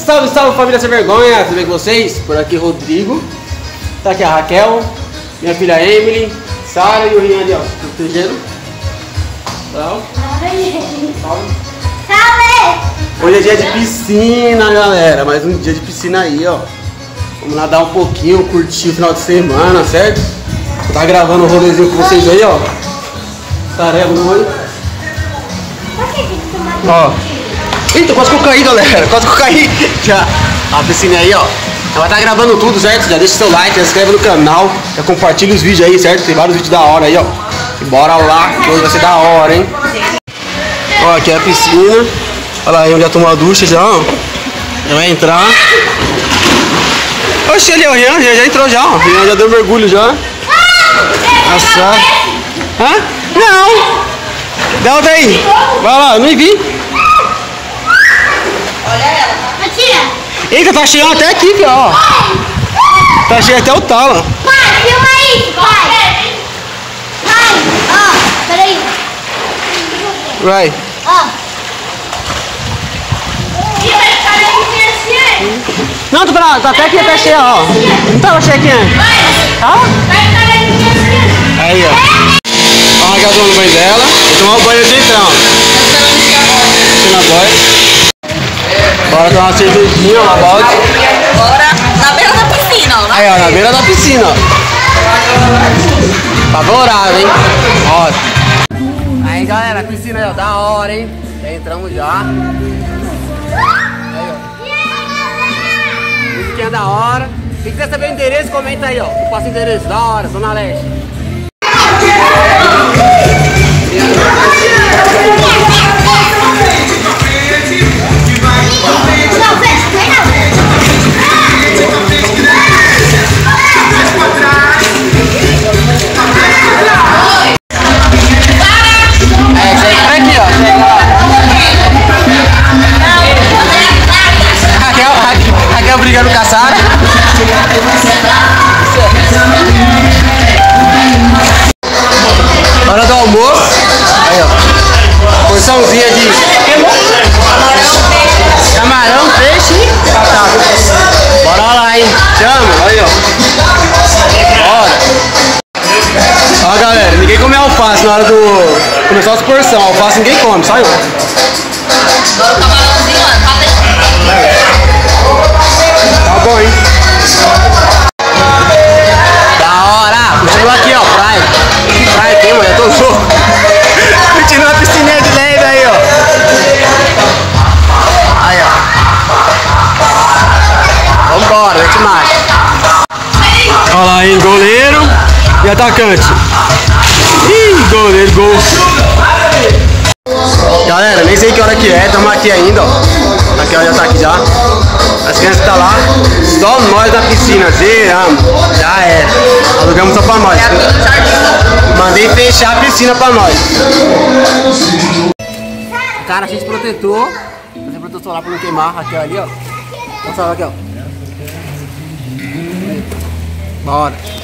Salve, salve família sem vergonha, tudo bem com vocês? Por aqui Rodrigo, tá aqui a Raquel, minha filha Emily, Sara e o Rian ali, ó, protegendo. Salve. Salve! Hoje é dia de piscina, galera, mais um dia de piscina aí, ó. Vamos nadar um pouquinho, curtir o final de semana, certo? Tá gravando um rolezinho com vocês aí, ó. Tarefa no olho. Ó. Eita, quase que eu caí, galera. Quase que eu caí. Já. A piscina aí, ó. Ela tá gravando tudo, certo? Já deixa seu like, já se inscreve no canal. Já compartilha os vídeos aí, certo? Tem vários vídeos da hora aí, ó. E bora lá, que hoje vai ser da hora, hein? Ó, aqui é a piscina. Olha lá, eu já tomou a ducha já, ó. Já vai entrar. Oxe, ali, ó, já entrou já, ó. Já deu mergulho já. Nossa. Hã? Não! Dá outra aí. Vai lá, eu nem vi. Olha ela. Eita, tá cheio até aqui, ó. Tá cheio até o talo. Pai, filma isso, pai. Pai, ó, peraí. Vai. Ó. Não, tá até aqui, até cheio, ó. Não tava cheio aqui antes. Tá? Aí, ó. Ó, a Raquel tomando o banho dela. Vou tomar o banho de entrar, ó. Deixa na boia. Bora tomar uma cervejinha, uma balde. Bora na beira da piscina, ó. Aí, ó, na beira da piscina, ó. Favorável, hein? Ó. Aí, galera, a piscina aí, ó, da hora, hein? Já entramos já. Aí, ó. Musiquinha da hora. Quem quiser saber o endereço, comenta aí, ó. Eu passo o endereço, da hora, Zona Leste. Raquel brigando com a Sara. Hora do almoço. Aí, ó. Porçãozinha de camarão, peixe e batata. Bora lá, hein? Chama, aí, ó. Bora. Ó, galera, ninguém come alface na hora do... começar as porções. Alface ninguém come, só eu. Agora o camarãozinho, ó. Tá bom, hein? Da hora! Continua aqui, ó, praia. Praia aqui, mano, eu tô louco. Continua a piscininha de leve aí, ó. Aí, ó. Vambora, mete marcha. Olha lá, hein, goleiro e atacante. Ih, goleiro, gol. Galera, nem sei que hora que é, estamos aqui ainda, ó. Aqui, ó, já tá aqui já. As crianças tá lá, só nós na piscina, zeramos. Já era. Alugamos só pra nós. Mandei fechar a piscina pra nós. Cara, a gente protetor. Fazer protetor solar pra não queimar. Aqui, ó, ali, ó. Olha só, aqui, ó. Bora.